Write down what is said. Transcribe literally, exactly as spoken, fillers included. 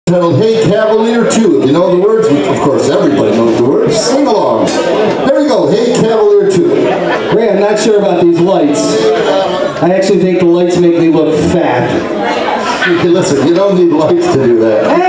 Titled Hey Cavalier two. If you know the words, of course everybody knows the words. Sing along. There we go. Hey Cavalier two. Ray, I'm not sure about these lights. I actually think the lights make me look fat. Hey, listen, you don't need lights to do that.